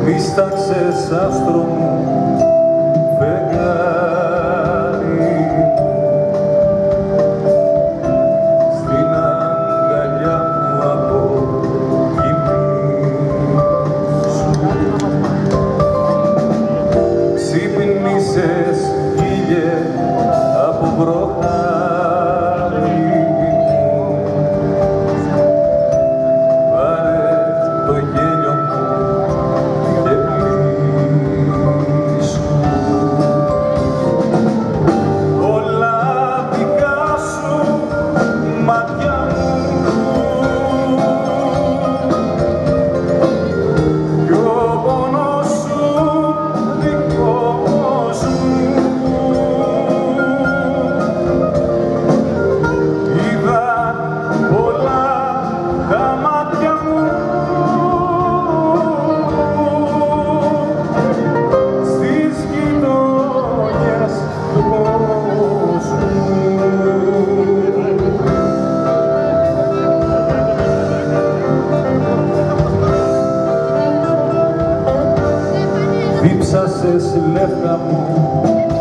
Δίσταξες άστρο μου, φεγγάρι, στην αγκαλιά μου αποκοιμήσου. Ξύπνησες, ήλιε, από βροχάρι μου. Πάρε το γέλιο μου και πλήσου. Όλα δικά σου μάτια μου κι ο πόνος σου δικός μου. Είδα πολλά τα μάτια μου στις γειτονιές του κόσμου. Δίψασες λεύκα μου